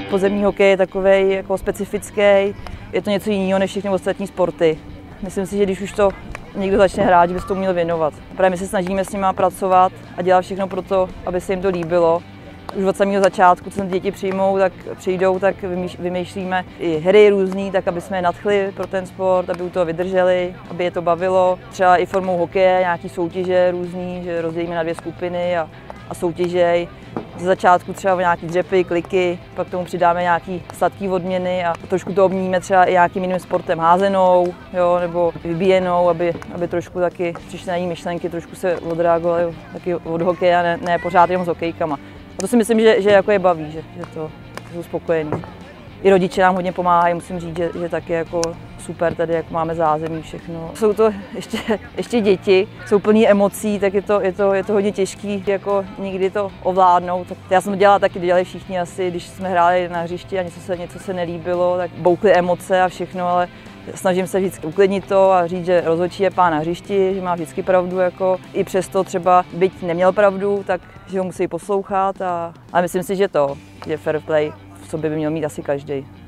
Pozemní hokej je takovej jako specifický, je to něco jiného než všechny ostatní sporty. Myslím si, že když už to někdo začne hrát, že by se to měl věnovat. Právě my se snažíme s nimi pracovat a dělat všechno pro to, aby se jim to líbilo. Už od samého začátku, co děti přijdou, tak vymýšlíme i hry různý, tak aby jsme je nadchli pro ten sport, aby u toho vydrželi, aby je to bavilo. Třeba i formou hokeje, nějaký soutěže různý, že rozdělíme na 2 skupiny a soutěžej. Ze začátku třeba nějaký dřepy, kliky, pak tomu přidáme nějaký sladký odměny a trošku to obmíníme třeba i nějakým jiným sportem, házenou, jo, nebo vybíjenou, aby trošku taky přišly na jiné myšlenky, trošku se odreagovali taky od hokeje a ne pořád jenom s hokejkama. A to si myslím, že jako je baví, že jsou spokojení. I rodiče nám hodně pomáhají, musím říct, že taky jako super tady, jak máme zázemí, všechno. Jsou to ještě děti, jsou plný emocí, tak je to hodně těžký, jako někdy to ovládnout. Tak já jsem to dělala taky, dělali všichni asi, když jsme hráli na hřišti a něco se nelíbilo, tak boukly emoce a všechno, ale snažím se vždycky uklidnit to a říct, že rozhodčí je pán na hřišti, že má vždycky pravdu, jako i přesto třeba byť neměl pravdu, tak že ho musí poslouchat ale myslím si, že fair play v sobě by měl mít asi každý.